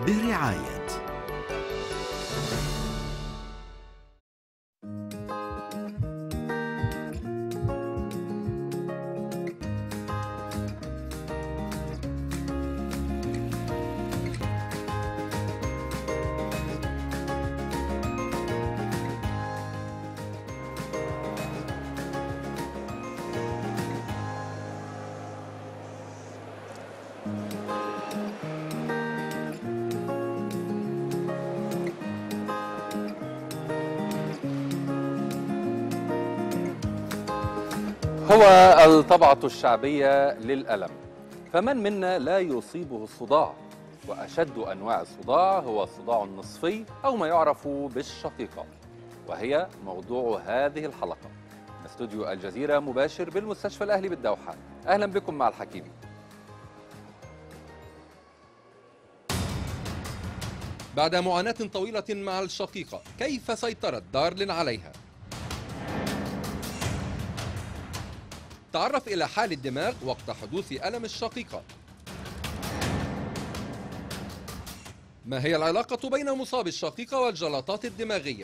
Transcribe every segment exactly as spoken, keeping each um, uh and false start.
برعاية هو الطبعة الشعبية للألم، فمن منا لا يصيبه الصداع؟ وأشد أنواع الصداع هو الصداع النصفي أو ما يعرف بالشقيقة، وهي موضوع هذه الحلقة من استوديو الجزيرة مباشر بالمستشفى الأهلي بالدوحة. أهلا بكم مع الحكيم. بعد معاناة طويلة مع الشقيقة، كيف سيطرت دارلين عليها؟ تعرف إلى حال الدماغ وقت حدوث ألم الشقيقة. ما هي العلاقة بين مصاب الشقيقة والجلطات الدماغية؟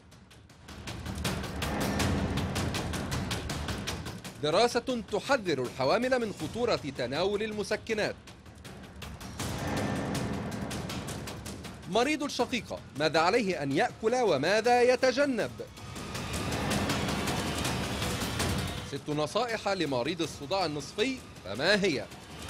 دراسة تحذر الحوامل من خطورة تناول المسكنات. مريض الشقيقة ماذا عليه أن يأكل وماذا يتجنب؟ ست نصائح لمريض الصداع النصفي، فما هي؟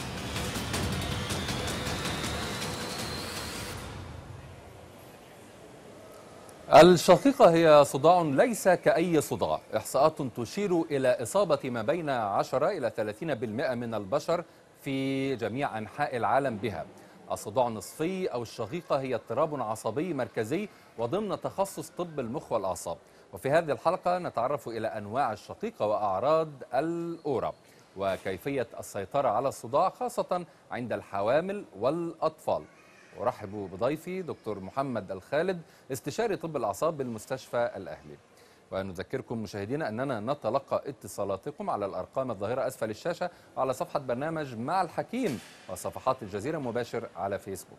الشقيقة هي صداع ليس كأي صداع. إحصاءات تشير إلى إصابة ما بين عشرة إلى ثلاثين بالمئة من البشر في جميع أنحاء العالم بها. الصداع النصفي أو الشقيقة هي اضطراب عصبي مركزي وضمن تخصص طب المخ والأعصاب. وفي هذه الحلقة نتعرف إلى أنواع الشقيقة وأعراض الأورا وكيفية السيطرة على الصداع خاصة عند الحوامل والأطفال. أرحب بضيفي دكتور محمد الخالد، استشاري طب الأعصاب بالمستشفى الأهلي. ونذكركم مشاهدينا أننا نتلقى اتصالاتكم على الأرقام الظاهرة أسفل الشاشة على صفحة برنامج مع الحكيم وصفحات الجزيرة مباشر على فيسبوك.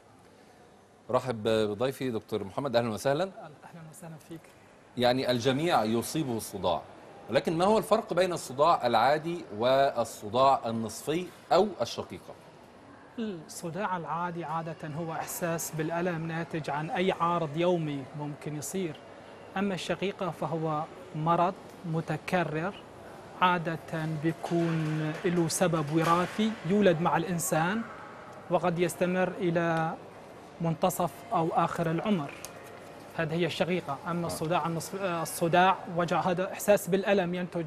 أرحب بضيفي دكتور محمد، أهلا وسهلا. أهلا وسهلا فيك. يعني الجميع يصيبه الصداع، ولكن ما هو الفرق بين الصداع العادي والصداع النصفي أو الشقيقة؟ الصداع العادي عادة هو إحساس بالألم ناتج عن أي عارض يومي ممكن يصير، أما الشقيقة فهو مرض متكرر عادة بيكون له سبب وراثي يولد مع الإنسان وقد يستمر إلى منتصف أو آخر العمر. هذه هي الشقيقة. أما الصداع النصف الصداع وجع هذا إحساس بالألم ينتج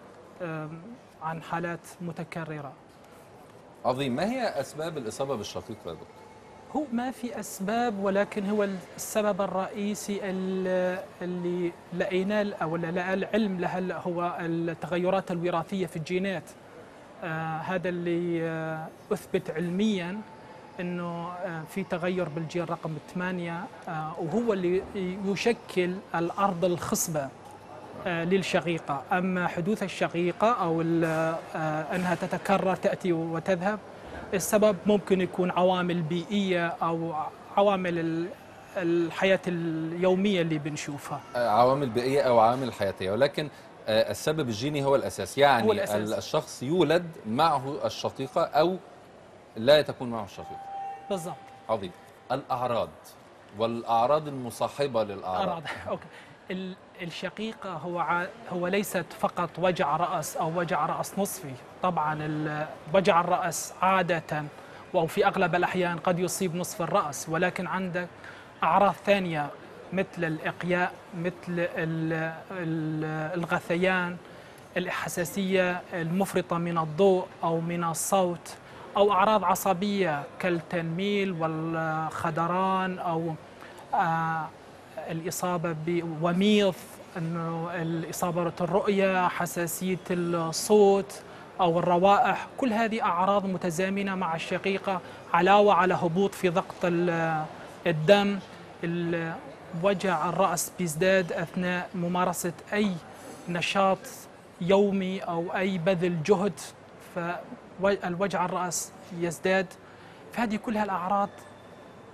عن حالات متكررة. عظيم. ما هي أسباب الإصابة بالشقيقة يا دكتور؟ هو ما في أسباب، ولكن هو السبب الرئيسي اللي لقيناه أو اللي لقى العلم له هو التغيرات الوراثية في الجينات. آه هذا اللي آه أثبت علمياً أنه آه في تغير بالجين رقم ثمانية، آه وهو اللي يشكل الأرض الخصبة آه للشقيقة. أما حدوث الشقيقة أو آه أنها تتكرر تأتي وتذهب، السبب ممكن يكون عوامل بيئية أو عوامل الحياة اليومية اللي بنشوفها. عوامل بيئية أو عوامل حياتية، ولكن السبب الجيني هو الأساس. يعني هو الأساس. الشخص يولد معه الشقيقة أو لا تكون معه الشقيقة. بالضبط. عظيم. الأعراض والأعراض المصاحبة للأعراض. أعراض. أوكي. الشقيقة هو هو ليست فقط وجع رأس أو وجع رأس نصفي. طبعا وجع الرأس عادة أو في أغلب الأحيان قد يصيب نصف الرأس، ولكن عندك أعراض ثانية مثل الإقياء، مثل الغثيان، الحساسية المفرطة من الضوء أو من الصوت، أو أعراض عصبية كالتنميل والخدران أو آه الإصابة بوميض، أنه الإصابة بالرؤية، حساسية الصوت أو الروائح. كل هذه أعراض متزامنة مع الشقيقة، علاوة على هبوط في ضغط الدم. وجع الرأس بيزداد أثناء ممارسة أي نشاط يومي أو أي بذل جهد، فالوجع الرأس يزداد. فهذه كلها الأعراض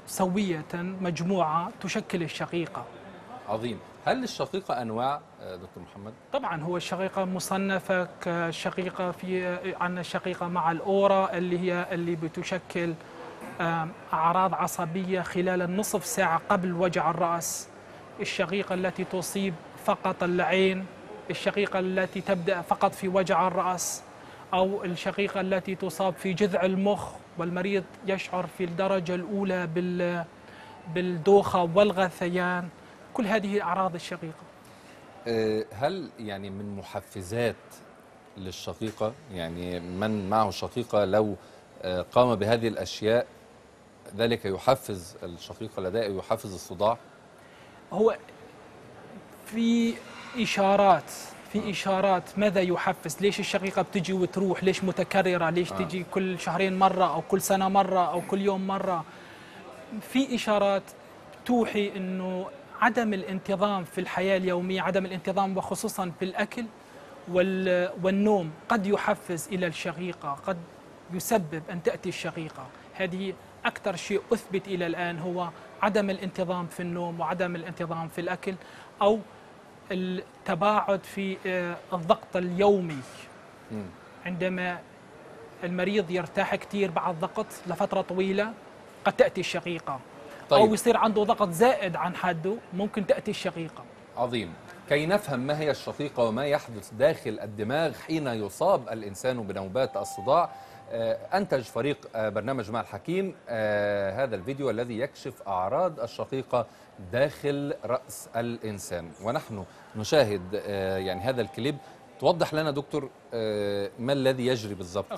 سوية مجموعة تشكل الشقيقة. عظيم. هل للشقيقة أنواع دكتور محمد؟ طبعا هو الشقيقة مصنفة كشقيقة في عندنا الشقيقة مع الأورا اللي هي اللي بتشكل أعراض عصبية خلال النصف ساعة قبل وجع الرأس، الشقيقة التي تصيب فقط العين، الشقيقة التي تبدأ فقط في وجع الرأس، أو الشقيقة التي تصاب في جذع المخ والمريض يشعر في الدرجة الأولى بال بالدوخة والغثيان. كل هذه أعراض الشقيقة. هل يعني من محفزات للشقيقة، يعني من معه شقيقة لو قام بهذه الأشياء ذلك يحفز الشقيقة لديه ويحفز الصداع؟ هو في إشارات في إشارات ماذا يحفز؟ ليش الشقيقة بتجي وتروح؟ ليش متكررة؟ ليش آه. تجي كل شهرين مرة أو كل سنة مرة أو كل يوم مرة؟ في إشارات توحي أنه عدم الانتظام في الحياة اليومية، عدم الانتظام وخصوصا في الأكل والنوم قد يحفز إلى الشقيقة، قد يسبب أن تأتي الشقيقة. هذه أكثر شيء أثبت إلى الآن هو عدم الانتظام في النوم وعدم الانتظام في الأكل، أو التباعد في الضغط اليومي. عندما المريض يرتاح كثير بعد ضغط لفترة طويلة قد تأتي الشقيقة. طيب. أو يصير عنده ضغط زائد عن حده ممكن تأتي الشقيقة. عظيم. كي نفهم ما هي الشقيقة وما يحدث داخل الدماغ حين يصاب الإنسان بنوبات الصداع، أنتج فريق برنامج مع الحكيم هذا الفيديو الذي يكشف أعراض الشقيقة داخل رأس الإنسان، ونحن نشاهد يعني هذا الكليب. توضح لنا دكتور ما الذي يجري بالضبط؟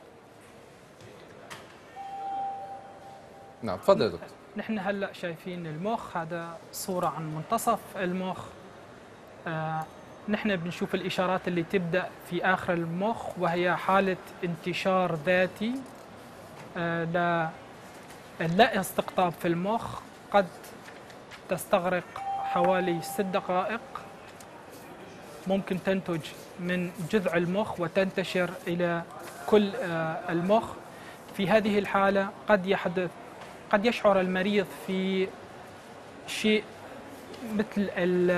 نعم تفضل يا دكتور. نحن هلأ شايفين المخ، هذا صورة عن منتصف المخ. آه نحن بنشوف الإشارات اللي تبدأ في آخر المخ وهي حالة انتشار ذاتي آه لا لا استقطاب في المخ، قد تستغرق حوالي ست دقائق، ممكن تنتج من جذع المخ وتنتشر إلى كل آه المخ. في هذه الحالة قد يحدث قد يشعر المريض في شيء مثل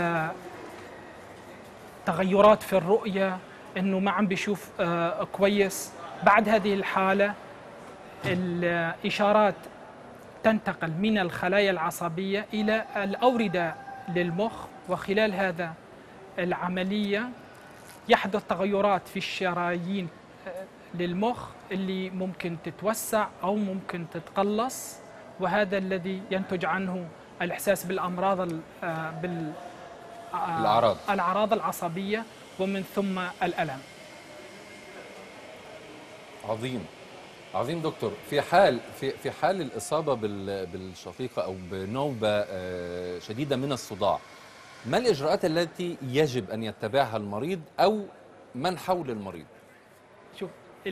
التغيرات في الرؤية، أنه ما عم بيشوف كويس. بعد هذه الحالة الإشارات تنتقل من الخلايا العصبية إلى الأوردة للمخ، وخلال هذا العملية يحدث تغيرات في الشرايين للمخ اللي ممكن تتوسع أو ممكن تتقلص، وهذا الذي ينتج عنه الإحساس بالأمراض بال الأعراض الأعراض العصبية ومن ثم الألم. عظيم عظيم دكتور. في حال في في حال الإصابة بالشقيقة أو بنوبة شديدة من الصداع، ما الإجراءات التي يجب أن يتبعها المريض أو من حول المريض؟ شوف،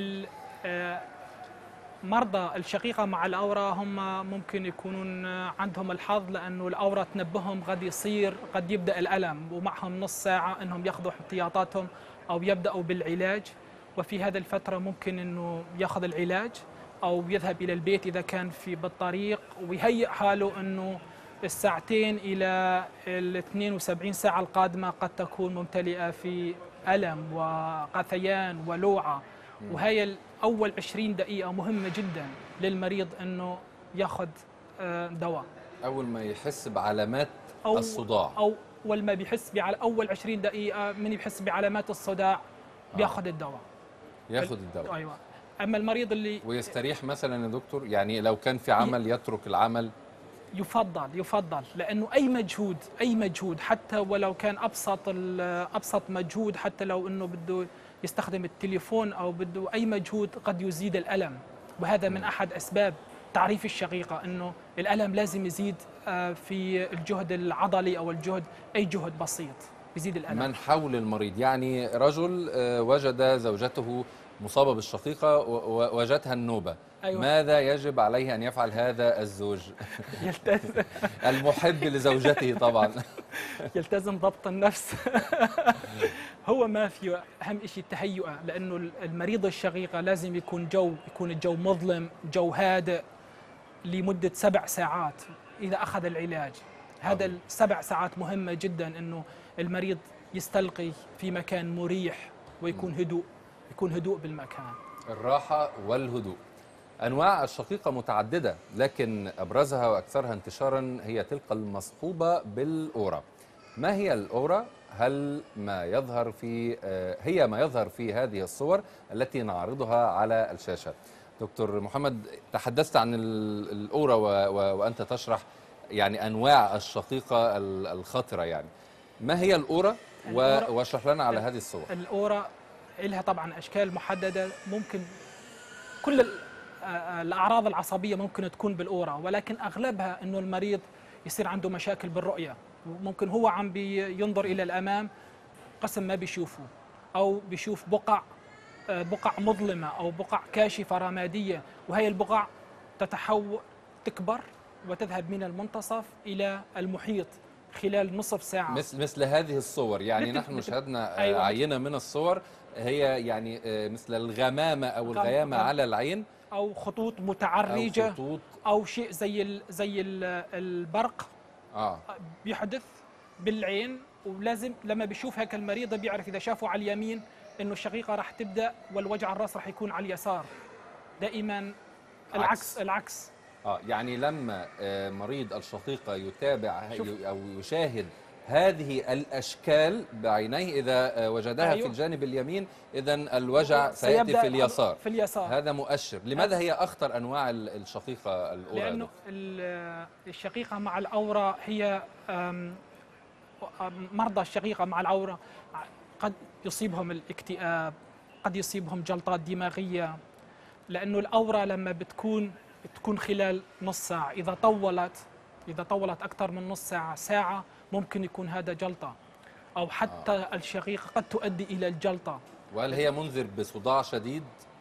مرضى الشقيقة مع الأورا هم ممكن يكونون عندهم الحظ، لأنه الأورا تنبههم قد يصير قد يبدأ الألم، ومعهم نص ساعة أنهم يأخذوا احتياطاتهم أو يبدأوا بالعلاج. وفي هذه الفترة ممكن أنه يأخذ العلاج أو يذهب إلى البيت إذا كان في بالطريق، ويهيئ حاله أنه الساعتين إلى ال اثنين وسبعين ساعة القادمة قد تكون ممتلئة في ألم وغثيان ولوعة. وهي أول عشرين دقيقة مهمة جدا للمريض أنه يأخذ دواء أول ما يحس بعلامات أو الصداع، أو أول ما بيحس بعلى أول عشرين دقيقة من يحس بعلامات الصداع بياخذ الدواء. ياخذ الدواء. أيوة. أما المريض اللي ويستريح مثلا يا دكتور، يعني لو كان في عمل يترك العمل؟ يفضل يفضل لأنه أي مجهود أي مجهود حتى ولو كان أبسط أبسط مجهود، حتى لو أنه بده يستخدم التليفون أو بده أي مجهود قد يزيد الألم. وهذا من أحد أسباب تعريف الشقيقة، أنه الألم لازم يزيد في الجهد العضلي أو الجهد أي جهد بسيط يزيد الألم. من حول المريض، يعني رجل وجد زوجته مصابة بالشقيقة ووجدتها النوبة، أيوة. ماذا يجب عليه أن يفعل هذا الزوج؟ يلتزم المحب لزوجته طبعا. يلتزم ضبط النفس. هو ما في أهم شيء التهيئة، لأنه المريض الشقيقة لازم يكون جو يكون الجو مظلم، جو هادئ، لمدة سبع ساعات إذا أخذ العلاج. هذا السبع ساعات مهمة جدا، أنه المريض يستلقي في مكان مريح ويكون هدوء، يكون هدوء بالمكان. الراحة والهدوء. أنواع الشقيقة متعددة، لكن أبرزها وأكثرها انتشارا هي تلك المصحوبة بالأورا. ما هي الأورا؟ هل ما يظهر في هي ما يظهر في هذه الصور التي نعرضها على الشاشة؟ دكتور محمد، تحدثت عن الأورا وأنت تشرح يعني أنواع الشقيقة الخطرة، يعني ما هي الأورا؟ واشرح لنا على هذه الصور. الأورا لها طبعا أشكال محددة، ممكن كل الأعراض العصبية ممكن تكون بالأورا، ولكن أغلبها أنه المريض يصير عنده مشاكل بالرؤية، ممكن هو عم بينظر إلى الأمام قسم ما بيشوفه، أو بيشوف بقع بقع مظلمة أو بقع كاشفة رمادية، وهي البقع تتحول تكبر وتذهب من المنتصف إلى المحيط خلال نصف ساعة. مثل مثل هذه الصور، يعني مثل نحن مثل شاهدنا أيوة عينة من الصور، هي يعني مثل الغمامة أو الغيامة على العين، أو خطوط متعرجة، أو, خطوط أو شيء زي ال زي ال البرق آه. بيحدث بالعين، ولازم لما بيشوف هيك المريض بيعرف إذا شافه على اليمين إنه الشقيقة راح تبدأ والوجع الراس راح يكون على اليسار، دائما العكس. العكس اه يعني لما مريض الشقيقة يتابع أو يشاهد هذه الأشكال بعينيه، إذا وجدها أيوه. في الجانب اليمين، إذن الوجع سيأتي في اليسار. في اليسار هذا مؤشر. لماذا هي أخطر أنواع الشقيقة الأورا؟ لأنه الشقيقة مع الأورا هي مرضى الشقيقة مع الأورا قد يصيبهم الاكتئاب، قد يصيبهم جلطات دماغية، لأنه الأورا لما بتكون تكون خلال نص ساعة، إذا طولت إذا طولت أكثر من نص ساعة ساعة ممكن يكون هذا جلطة، أو حتى آه. الشقيقة قد تؤدي إلى الجلطة. وهل هي منذر بصداع شديد؟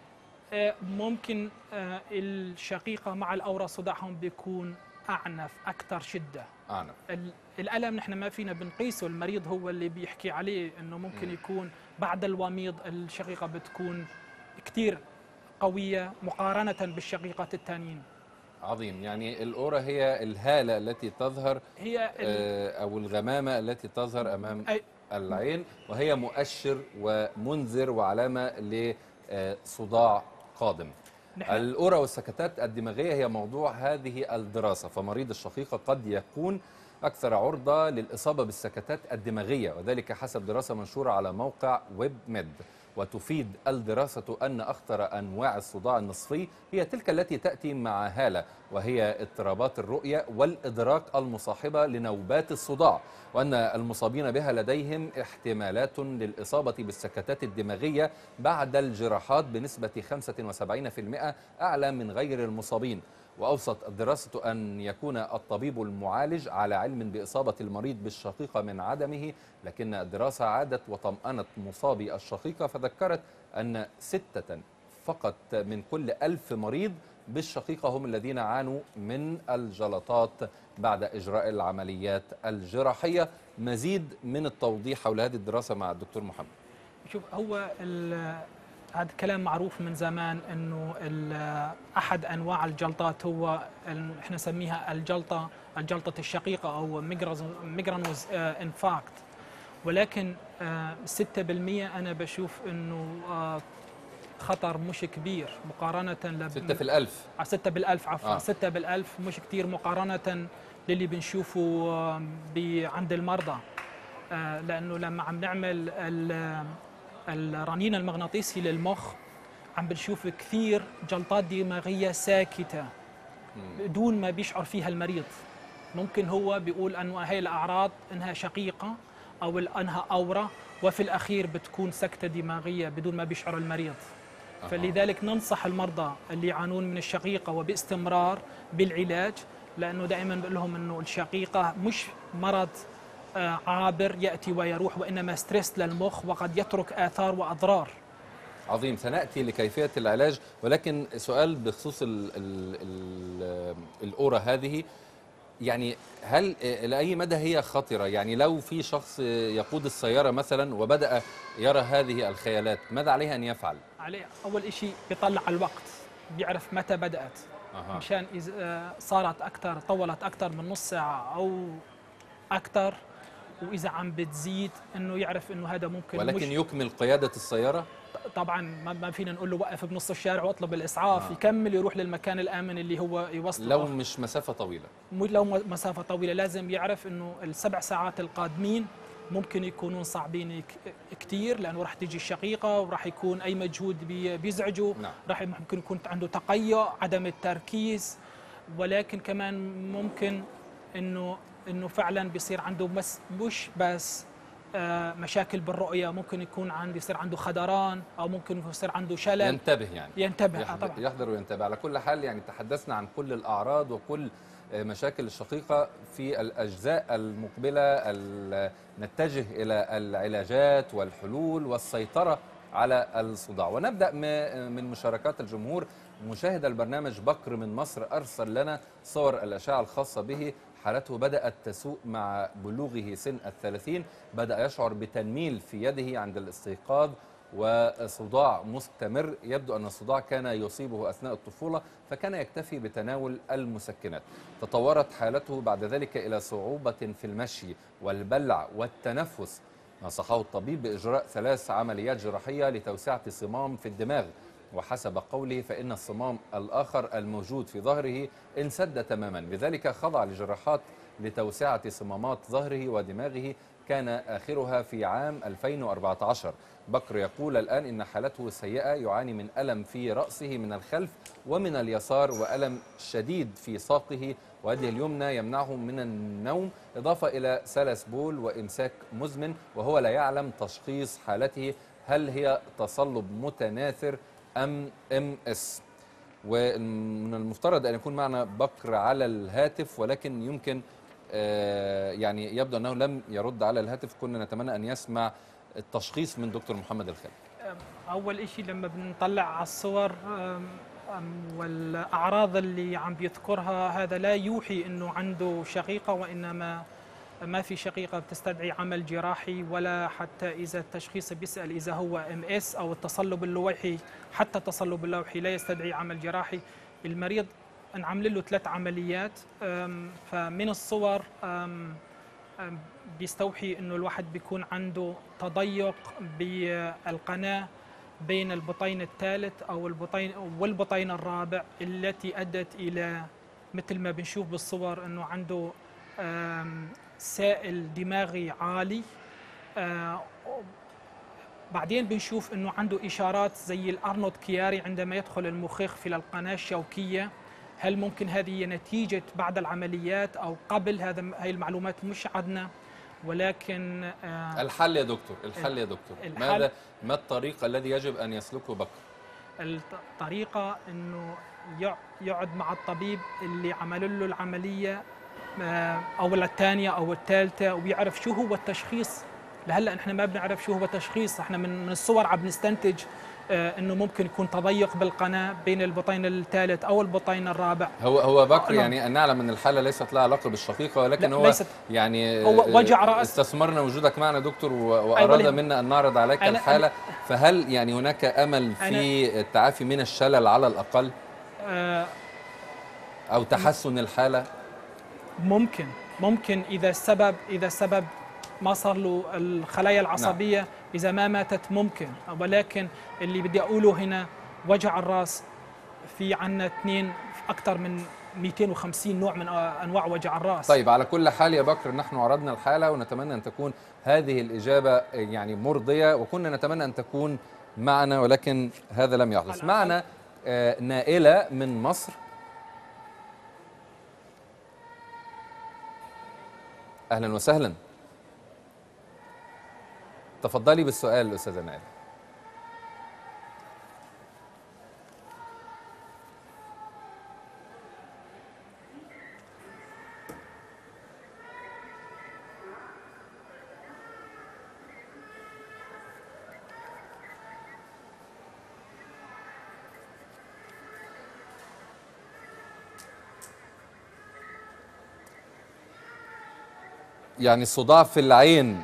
ممكن الشقيقة مع الأورا صداعهم بيكون أعنف، أكثر شدة. أعنف. الألم نحن ما فينا بنقيسه، المريض هو اللي بيحكي عليه، إنه ممكن م. يكون بعد الوميض الشقيقة بتكون كثير قوية مقارنة بالشقيقات الثانيين. عظيم. يعني الأورا هي الهالة التي تظهر، هي أو الغمامة التي تظهر أمام أي العين، وهي مؤشر ومنذر وعلامة لصداع قادم. الأورا والسكتات الدماغية هي موضوع هذه الدراسة، فمريض الشقيقة قد يكون أكثر عرضة للإصابة بالسكتات الدماغية، وذلك حسب دراسة منشورة على موقع ويب ميد. وتفيد الدراسة أن أخطر أنواع الصداع النصفي هي تلك التي تأتي مع هالة، وهي اضطرابات الرؤية والإدراك المصاحبة لنوبات الصداع، وأن المصابين بها لديهم احتمالات للإصابة بالسكتات الدماغية بعد الجراحات بنسبة خمسة وسبعين بالمئة أعلى من غير المصابين. وأوصت الدراسة أن يكون الطبيب المعالج على علم بإصابة المريض بالشقيقة من عدمه، لكن الدراسة عادت وطمأنت مصابي الشقيقة فذكرت أن ستة فقط من كل ألف مريض بالشقيقة هم الذين عانوا من الجلطات بعد إجراء العمليات الجراحية. مزيد من التوضيح حول هذه الدراسة مع الدكتور محمد. شوف، هو هذا الكلام معروف من زمان، انه احد انواع الجلطات هو احنا نسميها الجلطه الجلطه الشقيقه او ميجرانوز انفاكت، ولكن ستة بالمئة انا بشوف انه خطر مش كبير مقارنه ل ستة في الألف ستة بالألف عفوا آه. ستة بالألف مش كتير مقارنه للي بنشوفه عند المرضى، لانه لما عم نعمل الرنين المغناطيسي للمخ عم بنشوف كثير جلطات دماغية ساكتة بدون ما بيشعر فيها المريض. ممكن هو بيقول أنه هي الأعراض أنها شقيقة أو أنها أورا، وفي الأخير بتكون سكتة دماغية بدون ما بيشعر المريض. فلذلك ننصح المرضى اللي يعانون من الشقيقة وباستمرار بالعلاج، لأنه دائما بقول لهم أنه الشقيقة مش مرض عابر يأتي ويروح، وإنما ستريس للمخ وقد يترك آثار وأضرار. عظيم. سنأتي لكيفية العلاج، ولكن سؤال بخصوص ال ال ال الأورا هذه، يعني هل لأي مدى هي خطرة؟ يعني لو في شخص يقود السيارة مثلا وبدأ يرى هذه الخيالات، ماذا عليه أن يفعل؟ عليه أول شيء بيطلع الوقت، بيعرف متى بدأت، أه. مشان إذا صارت أكثر، طولت أكثر من نص ساعة أو أكثر، وإذا عم بتزيد إنه يعرف إنه هذا ممكن، ولكن مش يكمل قيادة السيارة. طبعا ما فينا نقول له وقف بنص الشارع واطلب الإسعاف. آه. يكمل يروح للمكان الآمن اللي هو يوصله. لو مش مسافة طويلة، لو مسافة طويلة لازم يعرف إنه السبع ساعات القادمين ممكن يكونون صعبين كثير، لأنه راح تيجي الشقيقة وراح يكون أي مجهود بيزعجه. نعم. راح ممكن يكون عنده تقيؤ، عدم التركيز، ولكن كمان ممكن إنه إنه فعلا بيصير عنده مس مش بس مشاكل بالرؤية، ممكن يكون عنده يصير عنده خدران، أو ممكن يصير عنده شلل. ينتبه يعني ينتبه يحضر, آه طبعا. يحضر وينتبه. على كل حال يعني تحدثنا عن كل الأعراض وكل مشاكل الشقيقة. في الأجزاء المقبلة نتجه إلى العلاجات والحلول والسيطرة على الصداع، ونبدأ من مشاركات الجمهور. مشاهد البرنامج بكر من مصر أرسل لنا صور الأشعة الخاصة به. حالته بدأت تسوء مع بلوغه سن الثلاثين، بدأ يشعر بتنميل في يده عند الاستيقاظ وصداع مستمر. يبدو أن الصداع كان يصيبه أثناء الطفولة، فكان يكتفي بتناول المسكنات. تطورت حالته بعد ذلك إلى صعوبة في المشي والبلع والتنفس. نصحه الطبيب بإجراء ثلاث عمليات جراحية لتوسعة صمام في الدماغ، وحسب قوله فإن الصمام الآخر الموجود في ظهره انسد تماما، لذلك خضع لجراحات لتوسعة صمامات ظهره ودماغه، كان آخرها في عام ألفين وأربعة عشر. بكر يقول الآن إن حالته سيئة، يعاني من ألم في رأسه من الخلف ومن اليسار، وألم شديد في ساقه ويده اليمنى يمنعه من النوم، إضافة إلى سلس بول وإمساك مزمن، وهو لا يعلم تشخيص حالته هل هي تصلب متناثر أم إم إس. ومن المفترض أن يكون معنا بكر على الهاتف، ولكن يمكن آه يعني يبدو أنه لم يرد على الهاتف. كنا نتمنى أن يسمع التشخيص من دكتور محمد الخالد. أول شيء لما بنطلع على الصور والأعراض اللي عم بيذكرها، هذا لا يوحي أنه عنده شقيقة، وإنما ما في شقيقة بتستدعي عمل جراحي، ولا حتى إذا التشخيص بيسأل إذا هو إم إس أو التصلب اللوحي. حتى التصلب اللوحي لا يستدعي عمل جراحي. المريض انعمل له ثلاث عمليات، فمن الصور بيستوحي أنه الواحد بيكون عنده تضيق بالقناة بين البطين الثالث أو البطين والبطين الرابع، التي أدت إلى مثل ما بنشوف بالصور أنه عنده سائل دماغي عالي. بعدين بنشوف أنه عنده إشارات زي الأرنولد كياري عندما يدخل المخيخ في القناة الشوكية. هل ممكن هذه نتيجة بعد العمليات أو قبل؟ هذا هاي المعلومات مش عندنا، ولكن آه الحل يا دكتور، الحل يا دكتور الحل ماذا ما الطريق الذي يجب أن يسلكه بكر؟ الطريقة أنه يقعد مع الطبيب اللي عمل له العملية أو الثانية أو الثالثة، ويعرف شو هو التشخيص. لهلا نحن ما بنعرف شو هو التشخيص، احنا من الصور عم نستنتج انه ممكن يكون تضيق بالقناه بين البطين الثالث او البطين الرابع. هو هو بكر يعني ان نعلم ان الحاله ليست لها علاقه بالشقيقه، ولكن هو يعني هو وجع راس. استثمرنا وجودك معنا دكتور، واراد منا ان نعرض عليك أنا الحاله. أنا فهل يعني هناك امل في التعافي من الشلل على الاقل، او تحسن الحاله؟ ممكن ممكن اذا السبب اذا السبب ما صار له الخلايا العصبية. نعم. إذا ما ماتت ممكن، ولكن اللي بدي أقوله هنا وجع الرأس في عنا اثنين أكثر من مئتين وخمسين نوع من أنواع وجع الرأس. طيب على كل حال يا بكر نحن عرضنا الحالة، ونتمنى أن تكون هذه الإجابة يعني مرضية، وكنا نتمنى أن تكون معنا ولكن هذا لم يحدث. معنا آه نائلة من مصر. أهلا وسهلا، تفضلي بالسؤال أستاذة نائلة. يعني الصداع في العين،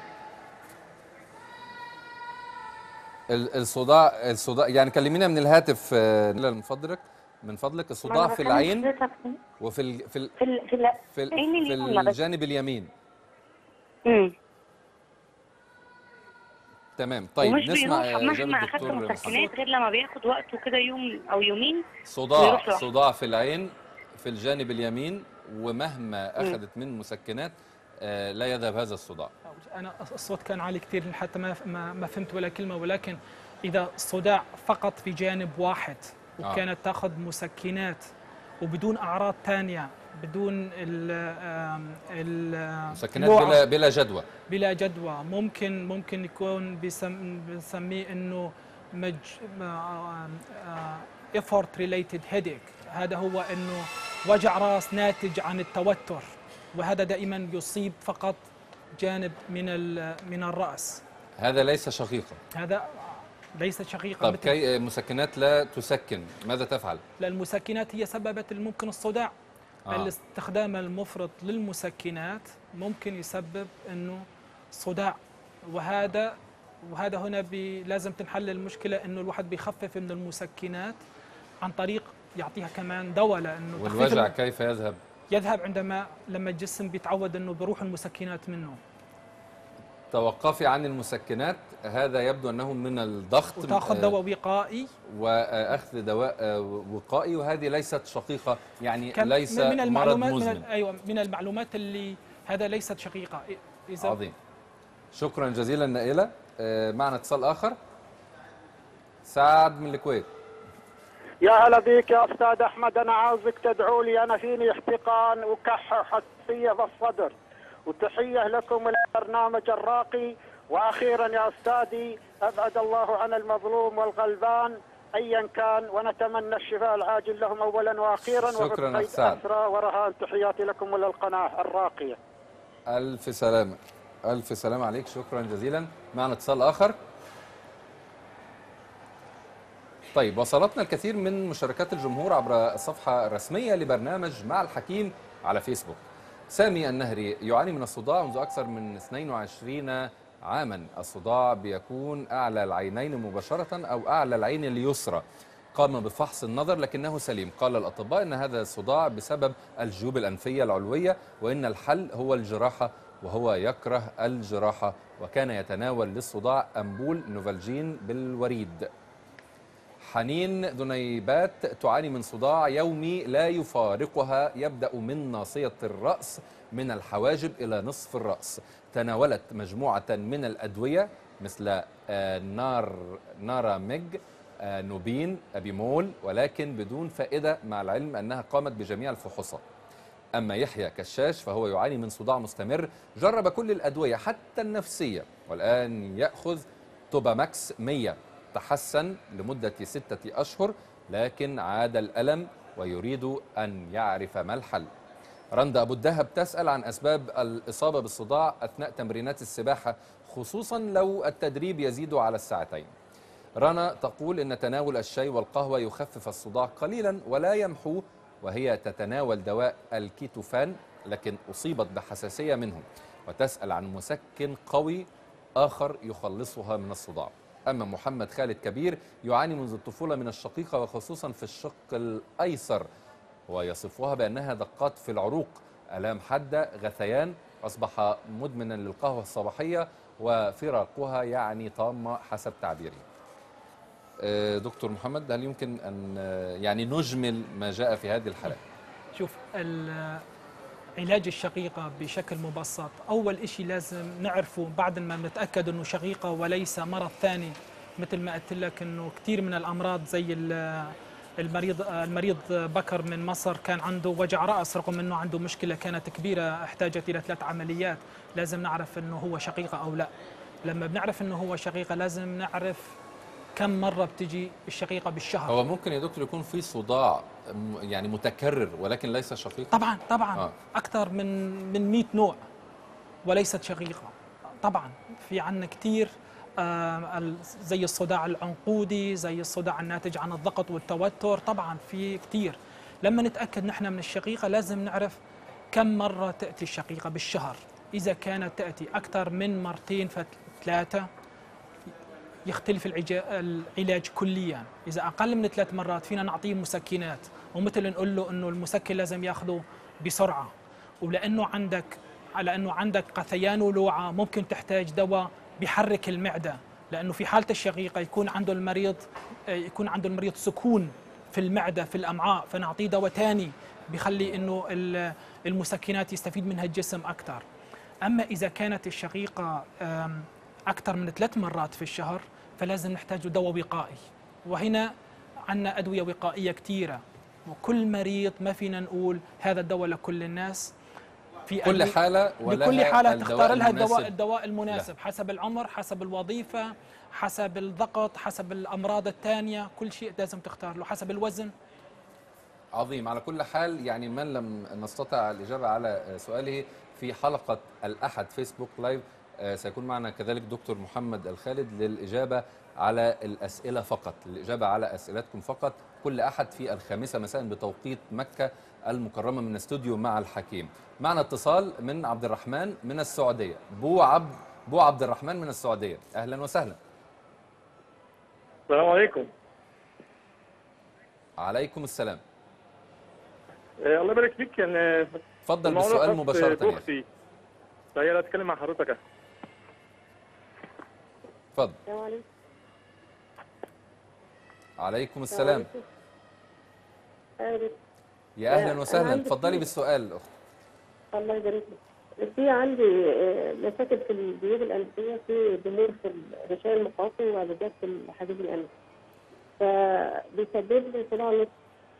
الصداع الصداع يعني كلمينا من الهاتف من فضلك. من فضلك ما الصداع أنا في بكلم العين حضرتك وفي ال... في ال... في ال... في, ال... في, ال... العين في اليمنى بس. الجانب اليمين. امم تمام. طيب ومش نسمع بيروح إجابة مهما اخدت دكتور محمد. مسكنات غير لما بياخد وقته كده يوم او يومين صداع ويروح لوحده. صداع في العين في الجانب اليمين، ومهما مم. أخذت من مسكنات آه، لا يذهب هذا الصداع. أنا الصوت كان عالي كثير حتى ما ما ما فهمت ولا كلمة، ولكن إذا الصداع فقط في جانب واحد وكانت تاخذ مسكنات وبدون أعراض ثانية، بدون ال ال مسكنات بلا بلا جدوى بلا جدوى، ممكن ممكن يكون بيسم بنسميه انه مج effort related headache. هذا هو انه وجع راس ناتج عن التوتر، وهذا دائما يصيب فقط جانب من من الراس. هذا ليس شقيقة. هذا ليس شقيقة. طب كي مسكنات لا تسكن ماذا تفعل؟ لا، المسكنات هي سببت ممكن الصداع. آه. الاستخدام المفرط للمسكنات ممكن يسبب انه صداع، وهذا وهذا هنا لازم تنحل المشكله انه الواحد بيخفف من المسكنات عن طريق يعطيها كمان دواء، لانه والوجع كيف يذهب؟ يذهب عندما لما الجسم بيتعود انه بيروح المسكنات منه. توقفي عن المسكنات، هذا يبدو انه من الضغط، وتاخذ دواء وقائي واخذ دواء وقائي، وهذه ليست شقيقه يعني ليس من مرض مزمن. من ايوه من المعلومات اللي هذا ليست شقيقه. إذا عظيم. شكرا جزيلا نائله. معنا اتصال اخر. سعد من الكويت. يا هلا بك يا استاذ احمد، انا عاوزك تدعوا لي، انا فيني احتقان وكحه وحساسيه في الصدر، وتحيه لكم البرنامج الراقي. واخيرا يا استاذي، ابعد الله عن المظلوم والغلبان ايا كان، ونتمنى الشفاء العاجل لهم اولا واخيرا. شكرا استاذ. ورهان تحياتي لكم وللقناه الراقيه. الف سلامه. الف سلامه عليك، شكرا جزيلا. معنا اتصال اخر. طيب، وصلتنا الكثير من مشاركات الجمهور عبر الصفحه الرسميه لبرنامج مع الحكيم على فيسبوك. سامي النهري يعاني من الصداع منذ أكثر من اثنين وعشرين عاما. الصداع بيكون أعلى العينين مباشرة أو أعلى العين اليسرى. قام بفحص النظر لكنه سليم. قال الأطباء أن هذا الصداع بسبب الجيوب الأنفية العلوية، وإن الحل هو الجراحة، وهو يكره الجراحة، وكان يتناول للصداع أمبول نوفالجين بالوريد. حنين ذنيبات تعاني من صداع يومي لا يفارقها، يبدأ من ناصية الرأس من الحواجب إلى نصف الرأس. تناولت مجموعة من الأدوية مثل نار ناراميج، نوبين، أبيمول، ولكن بدون فائدة، مع العلم أنها قامت بجميع الفحوصات. أما يحيى كشاش فهو يعاني من صداع مستمر، جرب كل الأدوية حتى النفسية، والآن يأخذ توباماكس مية. تحسن لمدة ستة أشهر، لكن عاد الألم ويريد أن يعرف ما الحل. رندا أبو الدهب تسأل عن أسباب الإصابة بالصداع أثناء تمرينات السباحة، خصوصا لو التدريب يزيد على الساعتين. رنا تقول إن تناول الشاي والقهوة يخفف الصداع قليلا ولا يمحوه، وهي تتناول دواء الكيتوفان لكن أصيبت بحساسية منه، وتسأل عن مسكن قوي آخر يخلصها من الصداع. أما محمد خالد كبير يعاني منذ الطفولة من الشقيقة، وخصوصا في الشق الأيسر، ويصفها بأنها دقات في العروق، آلام حادة، غثيان. أصبح مدمنا للقهوة الصباحية، وفراقها يعني طامة حسب تعبيره. دكتور محمد، هل يمكن أن يعني نجمل ما جاء في هذه الحالة؟ شوف، علاج الشقيقة بشكل مبسط، أول إشي لازم نعرفه بعد ما نتأكد أنه شقيقة وليس مرض ثاني، مثل ما قلت لك أنه كثير من الأمراض زي المريض المريض بكر من مصر كان عنده وجع رأس رغم أنه عنده مشكلة كانت كبيرة احتاجت إلى ثلاث عمليات. لازم نعرف أنه هو شقيقة أو لا. لما بنعرف أنه هو شقيقة لازم نعرف كم مرة بتجي الشقيقة بالشهر. هو ممكن يا دكتور يكون في صداع يعني متكرر ولكن ليس شقيقة؟ طبعا طبعا آه. أكثر من من مئة نوع وليست شقيقة. طبعا في عنا كثير، آه زي الصداع العنقودي، زي الصداع الناتج عن الضغط والتوتر. طبعا في كثير. لما نتأكد نحن من الشقيقة لازم نعرف كم مرة تأتي الشقيقة بالشهر. إذا كانت تأتي أكثر من مرتين فثلاثة يختلف العلاج كليا. إذا أقل من ثلاث مرات فينا نعطيه مسكنات، ومثل نقول له إنه المسكن لازم ياخذه بسرعة، ولأنه عندك على أنه عندك قثيان ولوعة ممكن تحتاج دواء بيحرك المعدة، لأنه في حالة الشقيقة يكون عنده المريض يكون عنده المريض سكون في المعدة في الأمعاء، فنعطيه دواء ثاني بيخلي إنه المسكنات يستفيد منها الجسم أكثر. أما إذا كانت الشقيقة أكثر من ثلاث مرات في الشهر فلازم نحتاج دواء وقائي، وهنا عندنا أدوية وقائية كثيرة، وكل مريض ما فينا نقول هذا الدواء لكل الناس. في كل حالة ولها لكل حالة تختار لها المناسب. الدواء الدواء المناسب لا. حسب العمر، حسب الوظيفة، حسب الضغط، حسب الأمراض الثانية، كل شيء لازم تختار له، حسب الوزن. عظيم. على كل حال يعني من لم نستطع الإجابة على سؤاله في حلقة الأحد فيسبوك لايف سيكون معنا كذلك دكتور محمد الخالد للإجابة على الأسئلة فقط، للإجابة على أسئلتكم فقط، كل أحد في الخامسة مساء بتوقيت مكة المكرمة من استوديو مع الحكيم. معنا اتصال من عبد الرحمن من السعودية. بو عبد بو عبد الرحمن من السعودية، أهلا وسهلا. السلام عليكم. عليكم السلام. إيه الله يبارك فيك. يعني اتفضل بالسؤال مباشرة. اختي فهي اتكلم مع حضرتك. اتفضل. السلام عليكم. عليكم السلام. أهلا. يا اهلا وسهلا، اتفضلي بالسؤال اخت. الله يبارك لك. في عندي مشاكل في الجيوب الانفيه، في ضمور في الغشاء المخاطي وعلاجات في الحاجز الانفي، فبيسبب لي صداع نصف.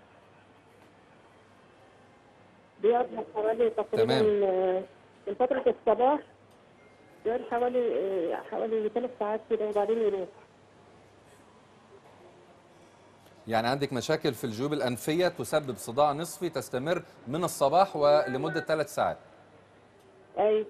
بيقعد حوالي تقريبا من فتره الصباح، بيقعد حوالي حوالي ثلاث ساعات كده وبعدين يروح. يعني عندك مشاكل في الجيوب الأنفية تسبب صداع نصفي تستمر من الصباح ولمدة ثلاث ساعات. أي.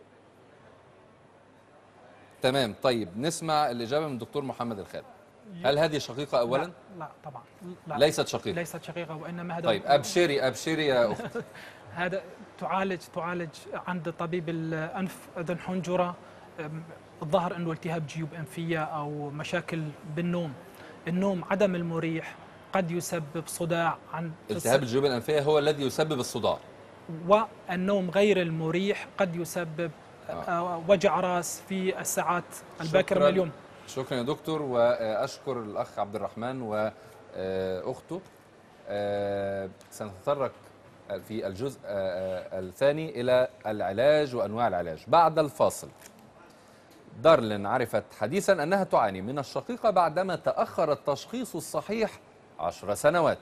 تمام. طيب نسمع الإجابة من الدكتور محمد الخالد. هل هذه شقيقة أولا؟ لا, لا طبعا لا. ليست شقيقة. ليست شقيقة، وإنما هذا. طيب أبشري أبشري يا أخت. هذا تعالج تعالج عند طبيب الأنف أذن حنجرة. الظاهر أنه التهاب جيوب أنفية أو مشاكل بالنوم. النوم عدم المريح قد يسبب صداع. عن التهاب الجيوب الأنفية هو الذي يسبب الصداع، والنوم غير المريح قد يسبب آه. وجع راس في الساعات الباكرة من اليوم. شكرا يا دكتور، وأشكر الأخ عبد الرحمن وأخته. سنتطرق في الجزء الثاني إلى العلاج وأنواع العلاج بعد الفاصل. دارلين عرفت حديثا أنها تعاني من الشقيقة بعدما تأخر التشخيص الصحيح عشر سنوات.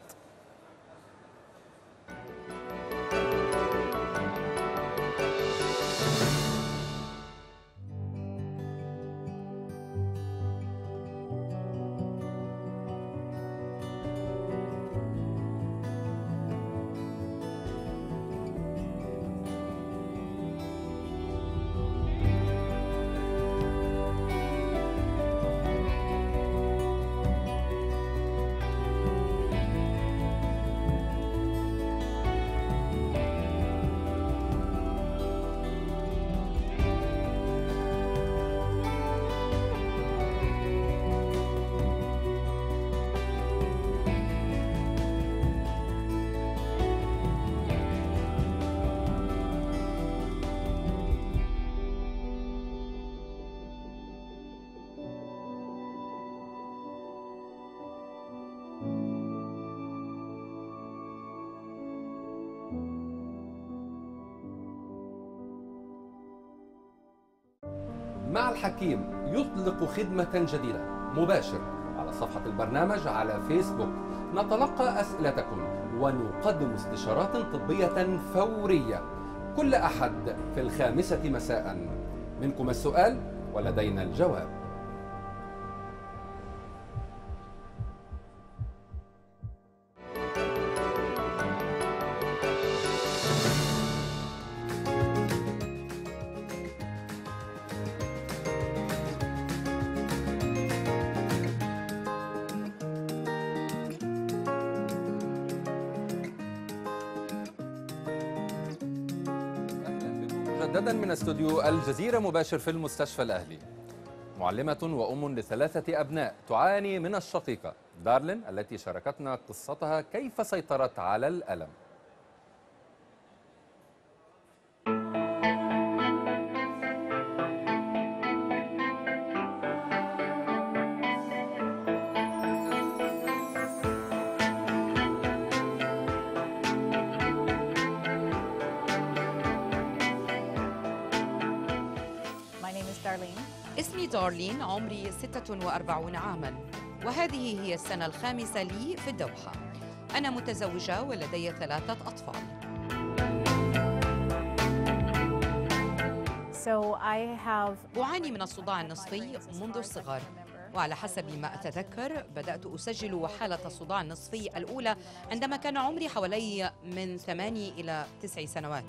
مع الحكيم يطلق خدمة جديدة مباشر على صفحة البرنامج على فيسبوك. نتلقى أسئلتكم ونقدم استشارات طبية فورية كل أحد في الخامسة مساء. منكم السؤال ولدينا الجواب. مجددا من استوديو الجزيرة مباشر في المستشفى الأهلي. معلمة وأم لثلاثة أبناء تعاني من الشقيقة دارلين التي شاركتنا قصتها كيف سيطرت على الألم. اسمي دارلين، عمري ستة وأربعين عاماً، وهذه هي السنة الخامسة لي في الدوحة. أنا متزوجة ولدي ثلاثة أطفال. So I have... أعاني من الصداع النصفي منذ الصغر، وعلى حسب ما أتذكر بدأت أسجل حالة الصداع النصفي الأولى عندما كان عمري حوالي من ثماني إلى تسع سنوات.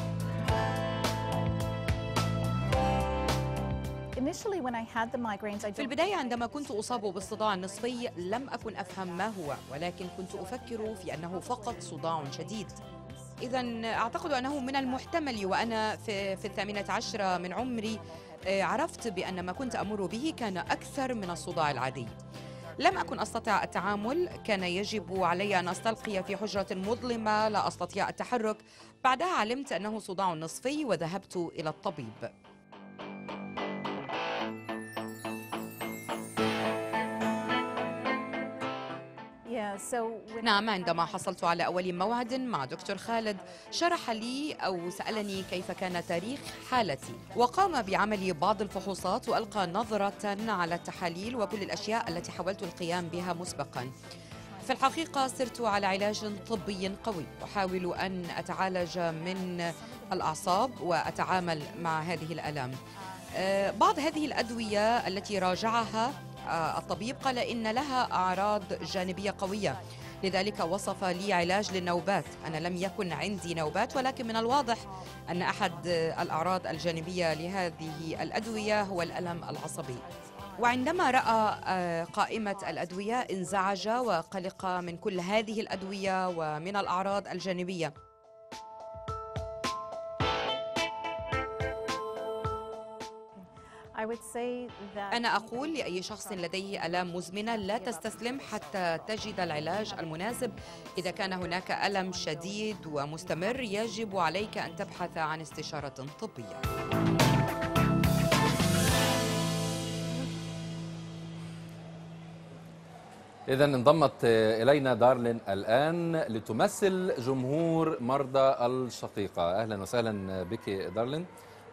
في البداية عندما كنت أصاب بالصداع النصفي لم أكن أفهم ما هو، ولكن كنت أفكر في أنه فقط صداع شديد. إذن أعتقد أنه من المحتمل وأنا في, في الثامنة عشرة من عمري عرفت بأن ما كنت أمر به كان أكثر من الصداع العادي. لم أكن أستطيع التعامل، كان يجب علي أن أستلقي في حجرة مظلمة لا أستطيع التحرك. بعدها علمت أنه صداع نصفي وذهبت إلى الطبيب. نعم، عندما حصلت على أول موعد مع دكتور خالد شرح لي أو سألني كيف كان تاريخ حالتي، وقام بعمل بعض الفحوصات وألقى نظرة على التحاليل وكل الأشياء التي حاولت القيام بها مسبقاً. في الحقيقة سرت على علاج طبي قوي، أحاول أن أتعالج من الأعصاب وأتعامل مع هذه الآلام. بعض هذه الأدوية التي راجعها الطبيب قال إن لها أعراض جانبية قوية، لذلك وصف لي علاج للنوبات. أنا لم يكن عندي نوبات، ولكن من الواضح أن أحد الأعراض الجانبية لهذه الأدوية هو الألم العصبي. وعندما رأى قائمة الأدوية انزعج وقلق من كل هذه الأدوية ومن الأعراض الجانبية. أنا أقول لأي شخص لديه آلام مزمنة لا تستسلم حتى تجد العلاج المناسب. إذا كان هناك ألم شديد ومستمر يجب عليك أن تبحث عن استشارة طبية. إذا انضمت إلينا دارلين الآن لتمثل جمهور مرضى الشقيقة. أهلا وسهلا بك دارلين.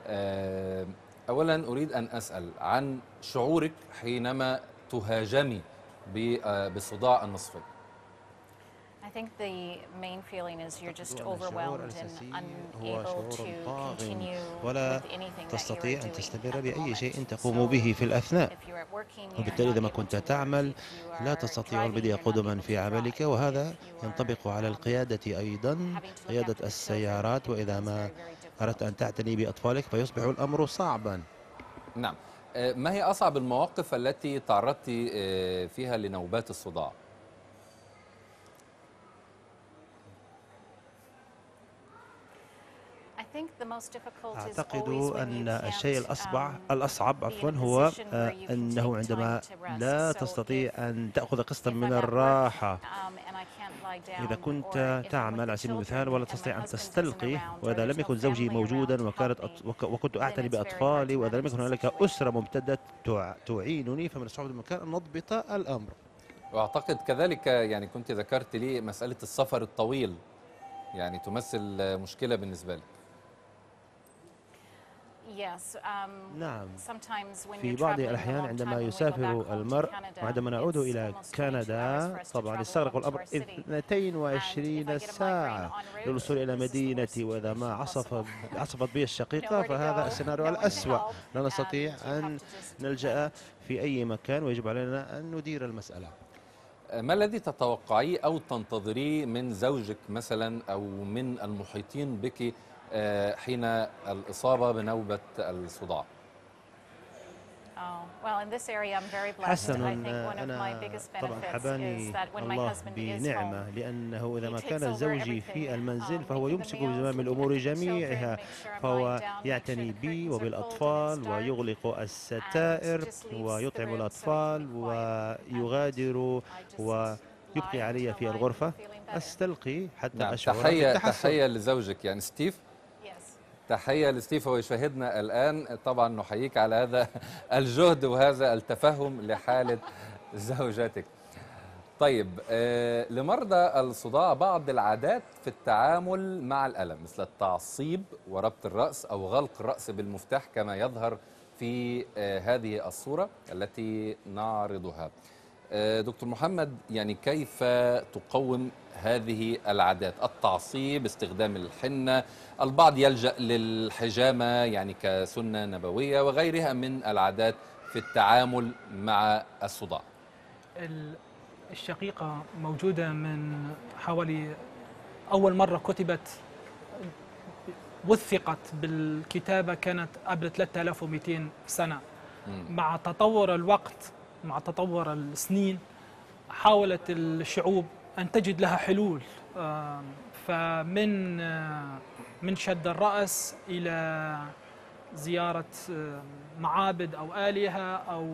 أولا أريد أن أسأل عن شعورك حينما تهاجمي بالصداع النصفي. I think the main feeling is you're just overwhelmed and unable to continue ولا تستطيع أن تستمر بأي شيء تقوم به في الأثناء، وبالتالي إذا ما كنت تعمل لا تستطيع البدء قدما في عملك، وهذا ينطبق على القيادة أيضا، قيادة السيارات. وإذا ما أردت أن تعتني بأطفالك فيصبح الأمر صعبا. نعم، ما هي أصعب المواقف التي تعرضت فيها لنوبات الصداع؟ أعتقد أن الشيء الأصعب الأصعب عفوا هو أنه عندما لا تستطيع أن تأخذ قسطا من الراحة. إذا كنت تعمل على سبيل المثال ولا تستطيع أن تستلقي، وإذا لم يكن زوجي موجودا وكانت وكنت أعتني بأطفالي، وإذا لم يكن هناك أسرة ممتدة تعينني، فمن الصعوبة المكان أن نضبط الأمر. وأعتقد كذلك يعني كنت ذكرت لي مسألة السفر الطويل، يعني تمثل مشكلة بالنسبة لك. نعم، في بعض الأحيان عندما يسافر المرء وعندما نعود إلى كندا طبعا يستغرق الأمر اثنتين وعشرين ساعة للوصول إلى مدينتي، وإذا ما عصفت عصفت بي الشقيقة فهذا السيناريو الأسوأ. لا نستطيع أن نلجأ في أي مكان، ويجب علينا أن ندير المسألة. ما الذي تتوقعيه أو تنتظريه من زوجك مثلا أو من المحيطين بك حين الإصابة بنوبة الصداع؟ حسنا. أنا طبعا حباني الله بنعمة، لأنه إذا ما كان زوجي في المنزل فهو يمسك بزمام الأمور جميعها، فهو يعتني بي وبالأطفال ويغلق الستائر ويطعم الأطفال ويغادر ويبقي علي في الغرفة، أستلقي حتى نعم. أشعر تحية بالتحسن. تحية لزوجك يعني ستيف. تحية لستيف، هو يشاهدنا الآن. طبعا نحييك على هذا الجهد وهذا التفهم لحالة زوجتك. طيب، آه لمرضى الصداع بعض العادات في التعامل مع الألم، مثل التعصيب وربط الرأس أو غلق الرأس بالمفتاح كما يظهر في آه هذه الصورة التي نعرضها. آه دكتور محمد، يعني كيف تقوم هذه العادات؟ التعصيب، استخدام الحنة، البعض يلجأ للحجامة يعني كسنة نبوية وغيرها من العادات في التعامل مع الصداع. الشقيقة موجودة من حوالي أول مرة كتبت وثقت بالكتابة كانت قبل ثلاثة آلاف ومئتين سنة. م. مع تطور الوقت، مع تطور السنين، حاولت الشعوب أن تجد لها حلول، فمن من شد الرأس إلى زيارة معابد أو آلهة، أو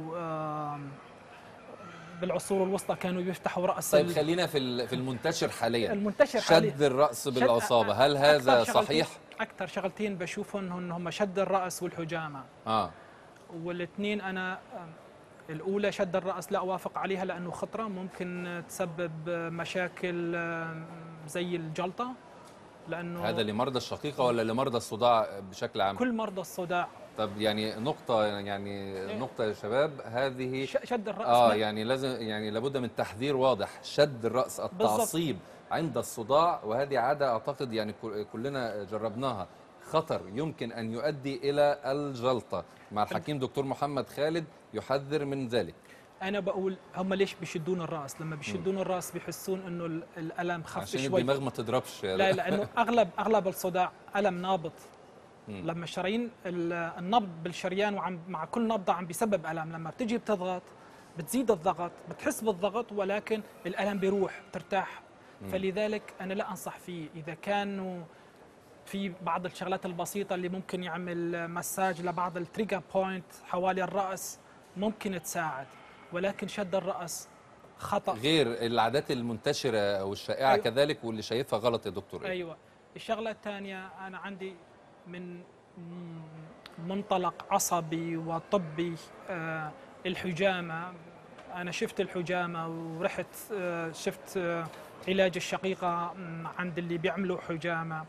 بالعصور الوسطى كانوا يفتحوا رأس. طيب خلينا في في المنتشر حاليا، المنتشر شد حاليا. الرأس بالعصابة، هل هذا صحيح؟ أكثر شغلتين بشوفهم إن هم شد الرأس والحجامة. آه والاثنين أنا الأولى شد الرأس لا أوافق عليها، لأنه خطرة، ممكن تسبب مشاكل زي الجلطة. لأنه هذا لمرضى الشقيقة ولا لمرضى الصداع بشكل عام؟ كل مرضى الصداع. طب يعني نقطة يعني نقطة يا شباب، هذه شد الرأس آه يعني لازم يعني لابد من تحذير واضح. شد الرأس، التعصيب بالزبط. عند الصداع، وهذه عادة أعتقد يعني كلنا جربناها، خطر يمكن أن يؤدي إلى الجلطة. مع الحكيم دكتور محمد خالد يحذر من ذلك. أنا بقول هم ليش بيشدون الرأس؟ لما بيشدون الرأس بيحسون إنه الألم خف عشان شوي، الدماغ ما تضربش. لا، لأنه أغلب أغلب الصداع ألم نابض. مم. لما الشرايين النبض بالشريان وعم مع كل نبضة عم بيسبب ألم، لما بتجي بتضغط بتزيد الضغط، بتحس بالضغط ولكن الألم بيروح، ترتاح. مم. فلذلك أنا لا أنصح فيه. إذا كانوا في بعض الشغلات البسيطة اللي ممكن يعمل مساج لبعض التريجر بوينت حوالي الرأس ممكن تساعد، ولكن شد الرأس خطأ. غير العادات المنتشرة والشائعة. أيوة. كذلك واللي شايفها غلط يا دكتور. أيوة. الشغلة الثانية، أنا عندي من منطلق عصبي وطبي آه الحجامة. أنا شفت الحجامة ورحت آه شفت آه علاج الشقيقة عند اللي بيعملوا حجامة.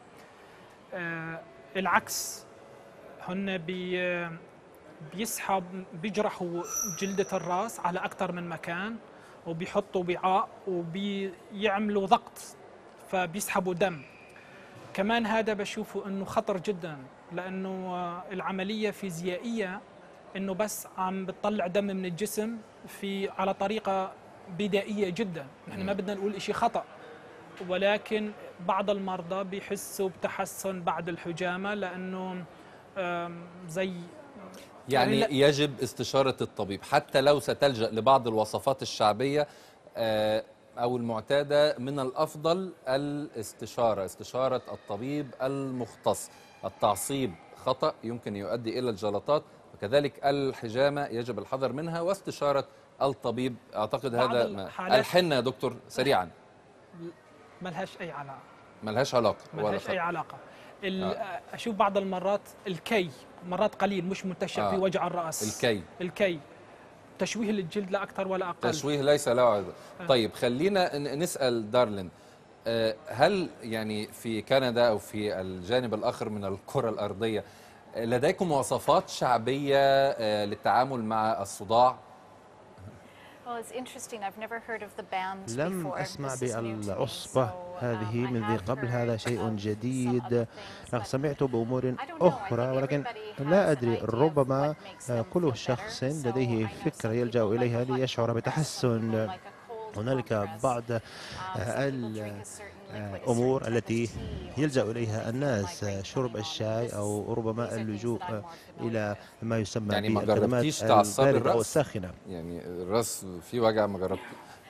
آه العكس، هن بي بيسحب بيجرحوا جلدة الرأس على أكثر من مكان، وبيحطوا وعاء وبيعملوا ضغط فبيسحبوا دم. كمان هذا بشوفه إنه خطر جدا، لأنه العملية فيزيائية، إنه بس عم بتطلع دم من الجسم في على طريقة بدائية جدا. نحن ما بدنا نقول إشي خطأ، ولكن بعض المرضى بيحسوا بتحسن بعد الحجامة، لأنه زي يعني يجب استشارة الطبيب حتى لو ستلجأ لبعض الوصفات الشعبية أو المعتادة. من الأفضل الاستشارة، استشارة الطبيب المختص. التعصيب خطأ يمكن يؤدي إلى الجلطات، وكذلك الحجامة يجب الحذر منها واستشارة الطبيب. أعتقد هذا الحنة يا دكتور سريعا ملهاش أي علاقة. ملهاش علاقة ملهاش أي علاقة. آه. أشوف بعض المرات الكي مرات قليل مش منتشر آه. في وجع الرأس. الكي الكي تشويه للجلد لا أكثر ولا أقل. تشويه ليس له عذر. آه. طيب خلينا نسأل دارلين، آه هل يعني في كندا أو في الجانب الآخر من الكرة الأرضية لديكم وصفات شعبية آه للتعامل مع الصداع؟ لم أسمع بالعصبة هذه من ذي قبل، هذا شيء جديد. سمعت بأمور أخرى ولكن لا أدري، ربما كل شخص لديه فكرة يلجأ إليها ليشعر بتحسن. هنالك بعض أمور التي يلجأ إليها الناس، شرب الشاي أو ربما اللجوء إلى ما يسمى يعني ما بالخدمات جربتيش تعصبي الباردة أو الرأس؟ الساخنة؟ يعني الراس في وجع ما جربت؟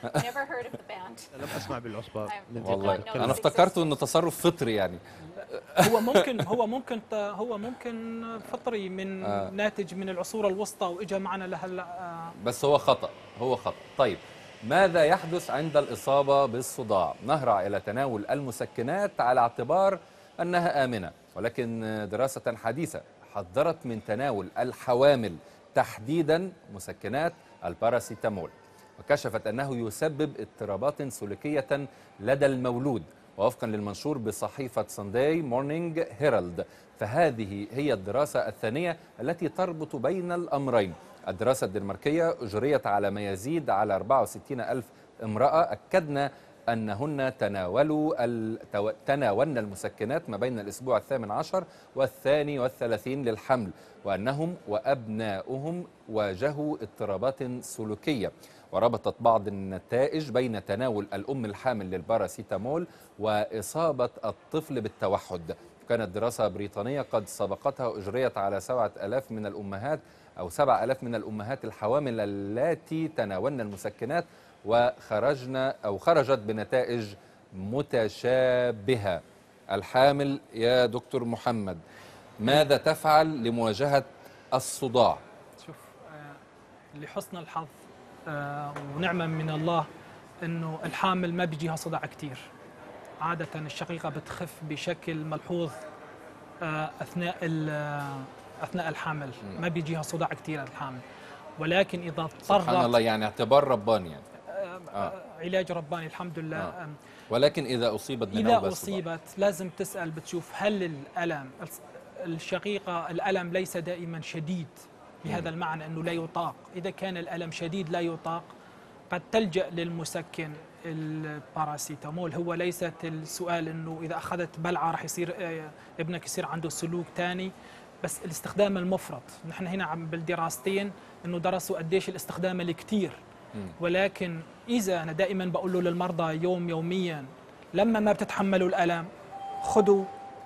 لم أسمع بالعصبة والله أنا افتكرته إنه تصرف فطري يعني. هو ممكن هو ممكن هو ممكن فطري من آه. ناتج من العصور الوسطى واجى معنا لهلا. آه. بس هو خطأ، هو خطأ. طيب ماذا يحدث عند الإصابة بالصداع؟ نهرع إلى تناول المسكنات على اعتبار أنها آمنة، ولكن دراسة حديثة حذرت من تناول الحوامل تحديدا مسكنات الباراسيتامول، وكشفت أنه يسبب اضطرابات سلوكية لدى المولود، ووفقا للمنشور بصحيفة سانداي مورنينج هيرالد. فهذه هي الدراسة الثانية التي تربط بين الأمرين. الدراسة الدنماركية أجريت على ما يزيد على أربعة وستين ألف امرأة أكدنا أنهن تناولوا التو... تناولن المسكنات ما بين الأسبوع الثامن عشر والثاني والثلاثين للحمل، وأنهم وأبناؤهم واجهوا اضطرابات سلوكية. وربطت بعض النتائج بين تناول الأم الحامل للباراسيتامول وإصابة الطفل بالتوحد. كانت دراسة بريطانية قد سبقتها أجريت على سبعة آلاف من الأمهات أو سبعة آلاف من الأمهات الحوامل التي تناولن المسكنات، وخرجنا أو خرجت بنتائج متشابهة. الحامل يا دكتور محمد ماذا تفعل لمواجهة الصداع؟ شوف، آه لحسن الحظ آه ونعمة من الله أنه الحامل ما بيجيها صداع كتير. عادة الشقيقة بتخف بشكل ملحوظ آه أثناء أثناء الحمل، ما بيجيها صداع كتير الحامل. ولكن إذا اضطرت، سبحان الله، يعني اعتبار رباني يعني. آه آه. علاج رباني الحمد لله. آه. ولكن إذا أصيبت بنوبة إذا أصيبت لازم تسأل، بتشوف هل الألم الشقيقة الألم ليس دائما شديد بهذا المعنى أنه لا يطاق. إذا كان الألم شديد لا يطاق قد تلجأ للمسكن الباراسيتامول. هو ليست السؤال أنه إذا أخذت بلعة راح يصير ابنك يصير عنده سلوك ثاني، بس الاستخدام المفرط. نحن هنا عم بالدراستين أنه درسوا قديش الاستخدام الكتير، ولكن إذا أنا دائما بقول له للمرضى يوم يوميا لما ما بتتحملوا الألم خذوا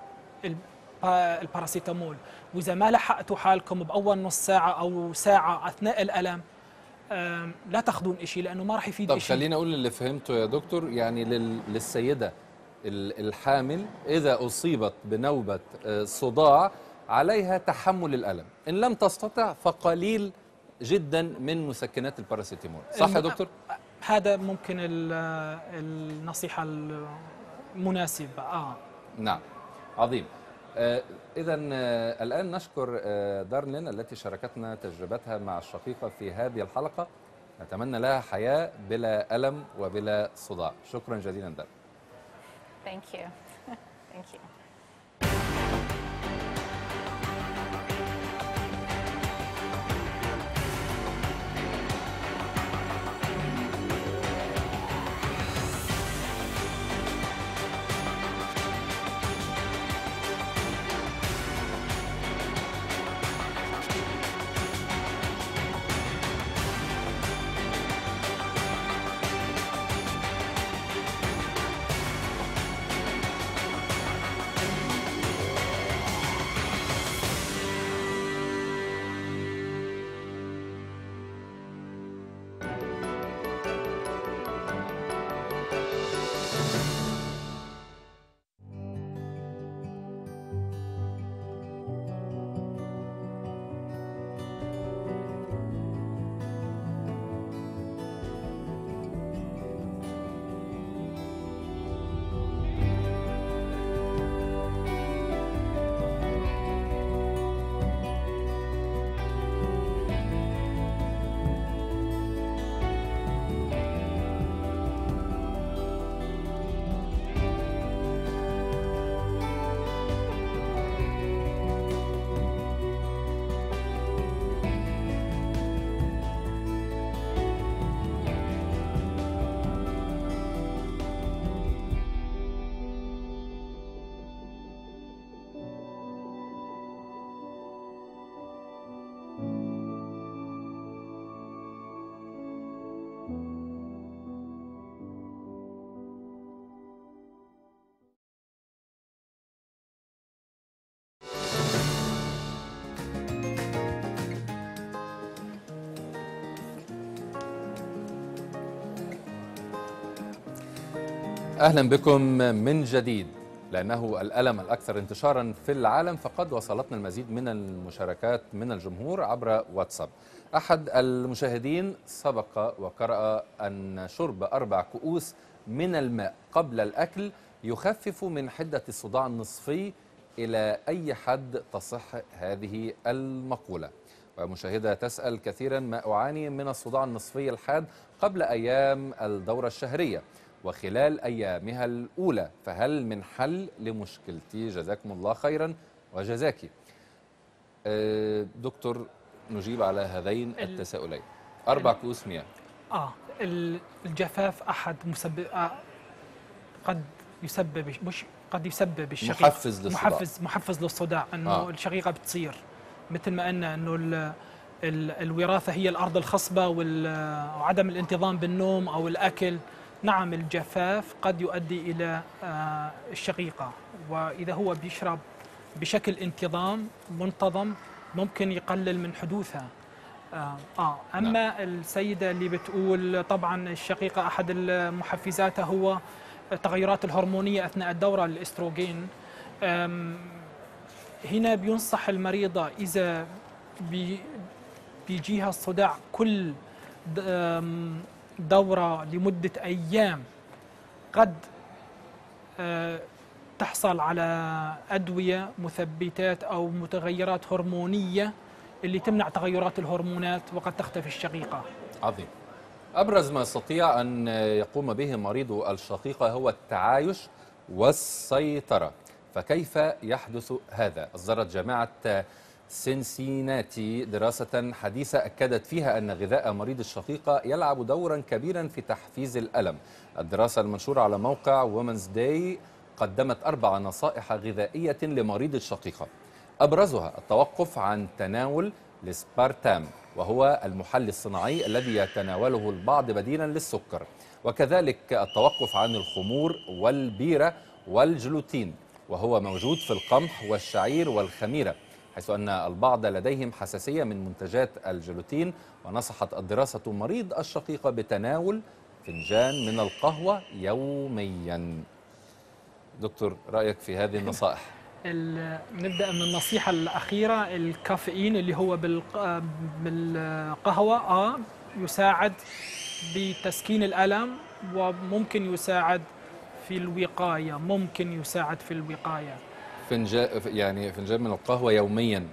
الباراسيتامول، وإذا ما لحقتوا حالكم بأول نص ساعة أو ساعة أثناء الألم لا تاخذون شيء لأنه ما راح يفيد شيء. طب خليني أقول اللي فهمته يا دكتور، يعني للسيدة الحامل إذا أصيبت بنوبة صداع عليها تحمل الألم، إن لم تستطع فقليل جدا من مسكنات الباراسيتامول، صح يا دكتور؟ هذا ممكن النصيحة المناسبة. آه نعم، عظيم. آه إذا آه الآن نشكر آه دارلين التي شاركتنا تجربتها مع الشقيقة في هذه الحلقة. نتمنى لها حياة بلا ألم وبلا صداع. شكرا جزيلا دارلين. Thank you. Thank you. أهلا بكم من جديد. لأنه الألم الأكثر انتشارا في العالم، فقد وصلتنا المزيد من المشاركات من الجمهور عبر واتساب. أحد المشاهدين سبق وقرأ أن شرب أربع كؤوس من الماء قبل الأكل يخفف من حدة الصداع النصفي. إلى أي حد تصح هذه المقولة؟ ومشاهدة تسأل كثيرا: ما أعاني من الصداع النصفي الحاد قبل أيام الدورة الشهرية وخلال أيامها الأولى، فهل من حل لمشكلتي؟ جزاكم الله خيرا وجزاكي. دكتور، نجيب على هذين التساؤلين. أربع كؤوس مياه. آه الجفاف أحد مسبب آه قد يسبب مش قد يسبب الشقيقة محفز للصداع. محفز محفز للصداع، انه آه. الشقيقة بتصير مثل ما قلنا انه ال ال الوراثة هي الأرض الخصبة وعدم الانتظام بالنوم أو الأكل. نعم، الجفاف قد يؤدي إلى آه الشقيقة، وإذا هو بيشرب بشكل انتظام منتظم ممكن يقلل من حدوثها. آه, آه أما نعم. السيدة اللي بتقول طبعا الشقيقة أحد محفزاتها هو التغيرات الهرمونية أثناء الدورة، الإستروجين. هنا بينصح المريضة إذا بي بيجيها الصداع كل دورة لمدة أيام، قد تحصل على أدوية مثبتات أو متغيرات هرمونية اللي تمنع تغيرات الهرمونات وقد تختفي الشقيقة. عظيم. أبرز ما يستطيع أن يقوم به مريض الشقيقة هو التعايش والسيطرة، فكيف يحدث هذا؟ أصدرت جامعة سينسيناتي دراسة حديثة أكدت فيها أن غذاء مريض الشقيقة يلعب دورا كبيرا في تحفيز الألم. الدراسة المنشورة على موقع وومنز داي قدمت أربع نصائح غذائية لمريض الشقيقة، أبرزها التوقف عن تناول الاسبارتام، وهو المحلي الصناعي الذي يتناوله البعض بديلا للسكر، وكذلك التوقف عن الخمور والبيرة والجلوتين، وهو موجود في القمح والشعير والخميرة، حيث أن البعض لديهم حساسية من منتجات الجلوتين. ونصحت الدراسة مريض الشقيقة بتناول فنجان من القهوة يوميا. دكتور، رأيك في هذه النصائح؟ نبدأ من النصيحة الأخيرة. الكافيين اللي هو بالقهوة آه يساعد بتسكين الألم، وممكن يساعد في الوقاية ممكن يساعد في الوقاية. فنجان يعني فنجان من القهوة يوميا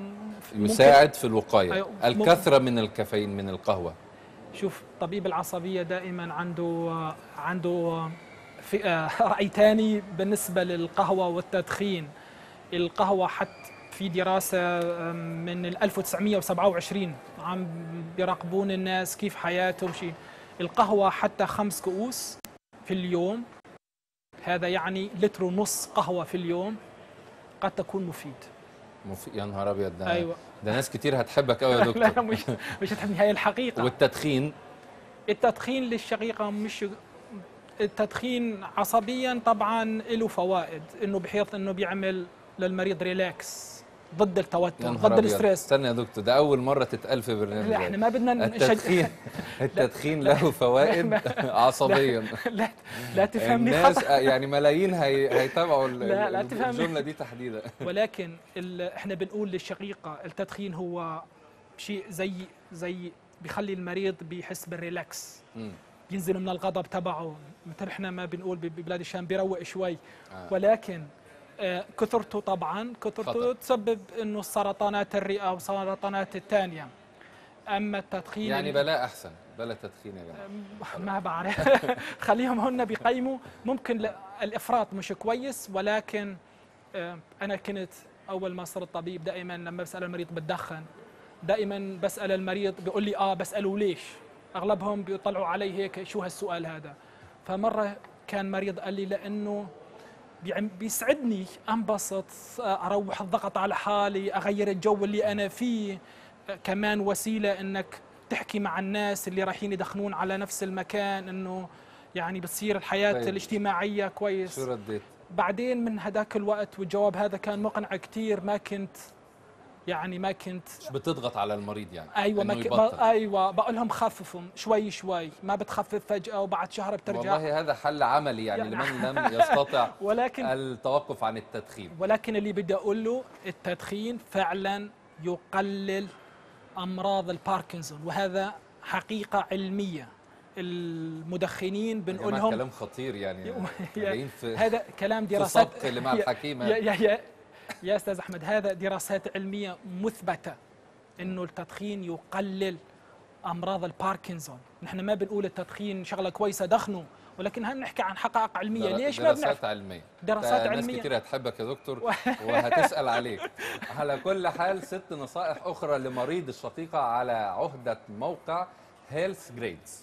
يساعد في الوقاية. أيوة. الكثرة من الكافيين من القهوة. شوف، طبيب العصبية دائما عنده عنده في رأي ثاني بالنسبة للقهوة والتدخين. القهوة حتى في دراسة من ألف وتسعمئة وسبعة وعشرين عم بيراقبون الناس كيف حياتهم شيء. القهوة حتى خمس كؤوس في اليوم، هذا يعني لتر ونص قهوة في اليوم، قد تكون مفيد. مفيد؟ يا نهار أبيض! ده أيوة. ده ناس كتير هتحبك قوي يا دكتور. لا مش مش هتحبني، هي الحقيقة. والتدخين؟ التدخين للشقيقة مش التدخين عصبيا طبعا له فوائد، انه بحيث انه بيعمل للمريض ريلاكس ضد التوتر ضد الاسترس. استنى يا دكتور، ده اول مره تتقال في برنامج. لا احنا ما بدنا التدخين التدخين له فوائد عصبيا. لا لا تفهمني الناس خطأ. يعني ملايين هي هيتابعوا لا لا الجمله دي تحديدا. ولكن احنا بنقول للشقيقه التدخين هو شيء زي زي بيخلي المريض بيحس بالريلاكس، م. ينزل من الغضب تبعه. مثل احنا ما بنقول ببلاد الشام بيروق شوي. آه. ولكن آه كثرته طبعا كثرته خطأ. تسبب انه السرطانات الرئه وسرطانات الثانيه. اما التدخين يعني بلا احسن بلا تدخين يا جماعه. ما بعرف. خليهم هن بيقيموا. ممكن الافراط مش كويس، ولكن آه انا كنت اول ما صرت طبيب دائما لما بسال المريض بتدخن، دائما بسال المريض بيقول لي اه بساله ليش؟ اغلبهم بيطلعوا علي هيك شو هالسؤال هذا. فمره كان مريض قال لي لانه بيسعدني انبسط، اروح الضغط على حالي، اغير الجو اللي انا فيه، كمان وسيله انك تحكي مع الناس اللي رايحين يدخنون على نفس المكان، انه يعني بتصير الحياه طيب. الاجتماعيه كويس. شو رديت؟ بعدين من هذاك الوقت والجواب هذا كان مقنع كثير، ما كنت يعني ما كنت مش بتضغط على المريض يعني ايوه ما ك... ايوه بقول لهم خففوا شوي شوي، ما بتخفف فجأة وبعد شهر بترجع. والله هذا حل عملي يعني, يعني لمن لم يستطع ولكن التوقف عن التدخين. ولكن اللي بدي اقول له التدخين فعلا يقلل امراض الباركنسون، وهذا حقيقة علمية. المدخنين بنقول لهم كلام خطير يعني هذا كلام دراسات في اللي مع الحكيم. يا, يا, يا, يا استاذ احمد، هذا دراسات علميه مثبته انه التدخين يقلل امراض الباركنسون. نحن ما بنقول التدخين شغله كويسه دخنه، ولكن هل نحكي عن حقائق علميه. ليش ما بنعرف؟ دراسات علميه دراسات علميه. ناس كثير هتحبك يا دكتور وهتسال عليك. على كل حال ست نصائح اخرى لمريض الشقيقه على عهده موقع هيلث جريدز.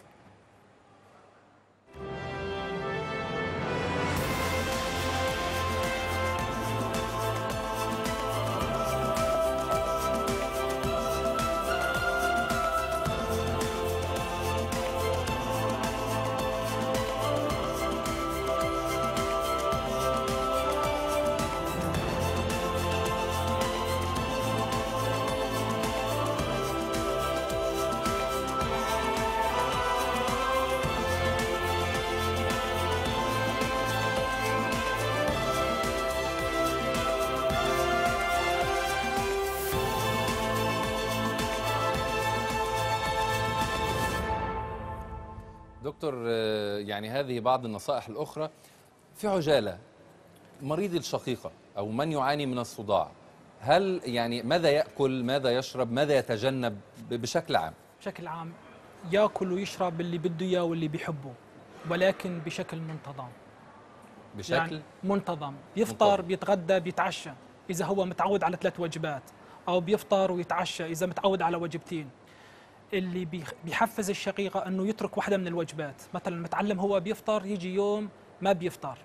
دكتور، يعني هذه بعض النصائح الأخرى. في عجالة، مريض الشقيقة أو من يعاني من الصداع، هل يعني ماذا يأكل، ماذا يشرب، ماذا يتجنب بشكل عام؟ بشكل عام يأكل ويشرب اللي بده إياه واللي بيحبه، ولكن بشكل منتظم. بشكل يعني منتظم، بيفطر منتظم. بيتغدى بيتعشى إذا هو متعود على ثلاث وجبات، أو بيفطر ويتعشى إذا متعود على وجبتين. اللي بيحفز الشقيقة أنه يترك واحدة من الوجبات، مثلا متعلم هو بيفطر يجي يوم ما بيفطر،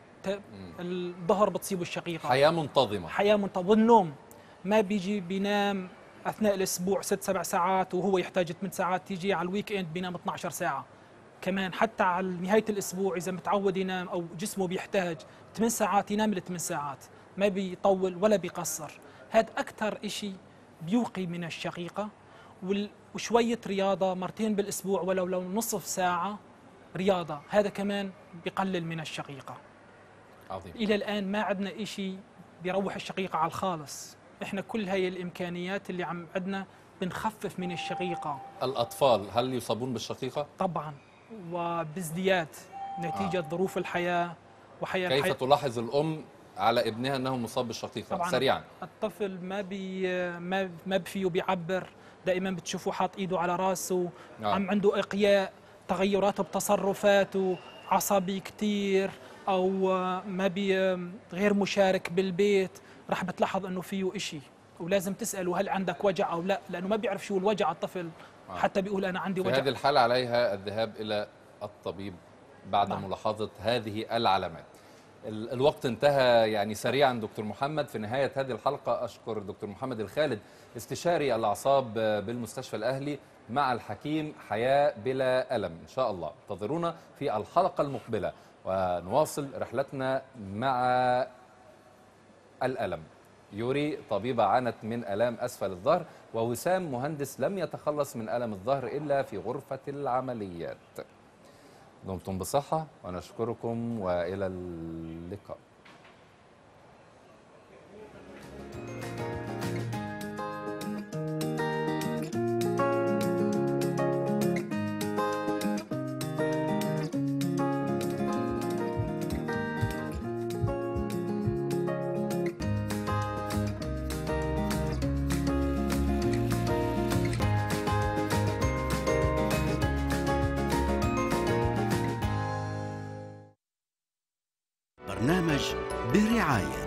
الظهر بتصيبه الشقيقة. حياة منتظمة. حياة منتظمة. والنوم ما بيجي بينام أثناء الأسبوع ست سبع ساعات وهو يحتاج ثمان ساعات، تيجي على الويك إند بينام اثنعش ساعة. كمان حتى على نهاية الأسبوع إذا متعود ينام أو جسمه بيحتاج ثمان ساعات ينام الثمان ساعات، ما بيطول ولا بيقصر. هذا أكثر إشي بيوقي من الشقيقة. وشوية رياضة مرتين بالأسبوع ولو لو نصف ساعة رياضة، هذا كمان بيقلل من الشقيقة. عظيم. إلى الآن ما عندنا إشي بيروح الشقيقة على الخالص. إحنا كل هاي الإمكانيات اللي عم عندنا بنخفف من الشقيقة. الأطفال هل يصابون بالشقيقة؟ طبعا، وبازدياد نتيجة آه. ظروف الحياة وحياة كيف الحياة. تلاحظ الأم على ابنها أنه مصاب بالشقيقة؟ طبعا سريعا. الطفل ما بي ما ما بفيه بيعبر، دائما بتشوفه حاط ايده على راسه، آه. عم عنده اقياء، تغيرات بتصرفاته، عصبي كثير، او ما بي غير مشارك بالبيت، راح بتلاحظ انه فيه إشي، ولازم تساله هل عندك وجع او لا، لانه ما بيعرف شو الوجع الطفل. آه. حتى بيقول انا عندي وجع. في هذه الحالة عليها الذهاب الى الطبيب بعد نعم. ملاحظة هذه العلامات. الوقت انتهى يعني سريعا دكتور محمد. في نهاية هذه الحلقة أشكر دكتور محمد الخالد استشاري الأعصاب بالمستشفى الأهلي مع الحكيم حياة بلا ألم. إن شاء الله انتظرونا في الحلقة المقبلة ونواصل رحلتنا مع الألم. يوري طبيبة عانت من ألام أسفل الظهر، ووسام مهندس لم يتخلص من ألم الظهر إلا في غرفة العمليات. دمتم بصحة ونشكركم وإلى اللقاء. برنامج برعاية